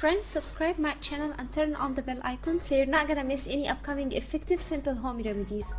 Friends, subscribe my channel and turn on the bell icon so you're not gonna miss any upcoming effective simple home remedies.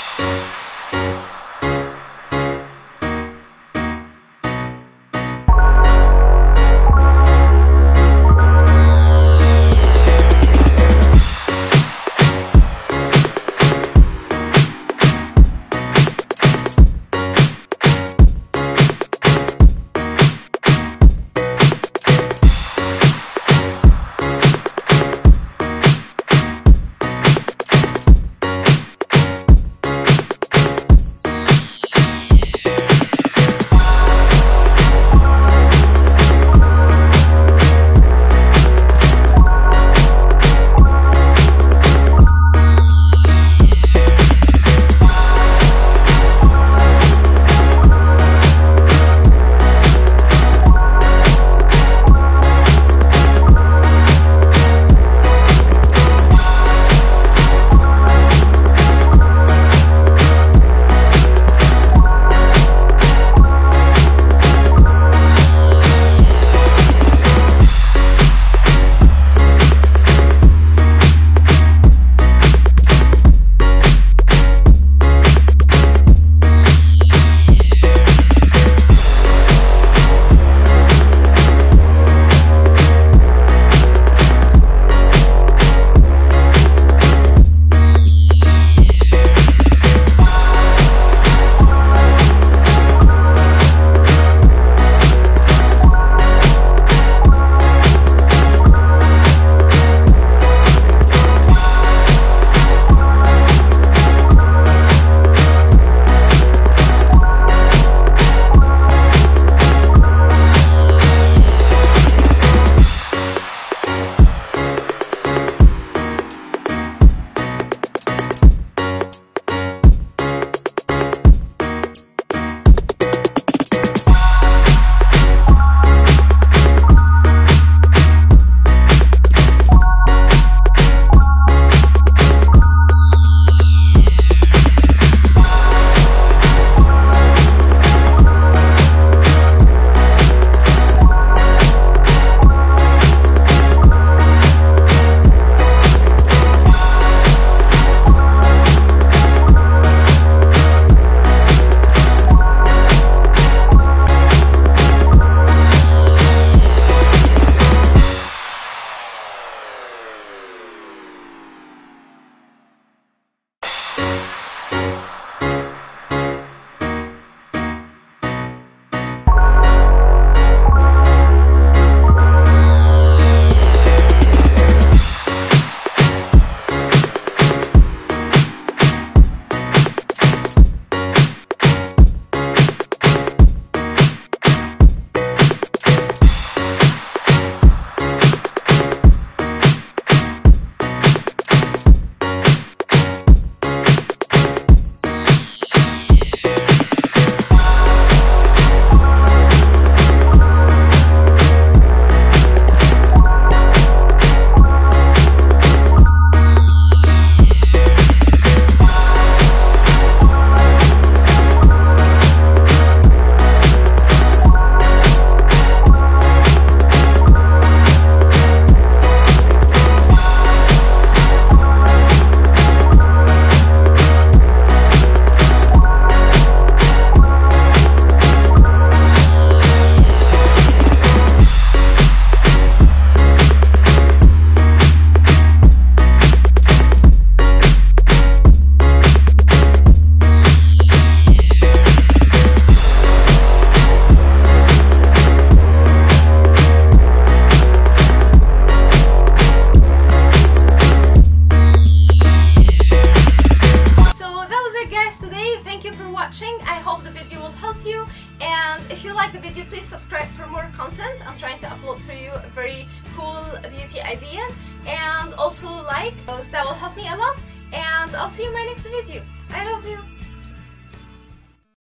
I hope the video will help you, and if you like the video, please subscribe for more content. I'm trying to upload for you very cool beauty ideas, and also like those. That will help me a lot, and I'll see you in my next video. I love you.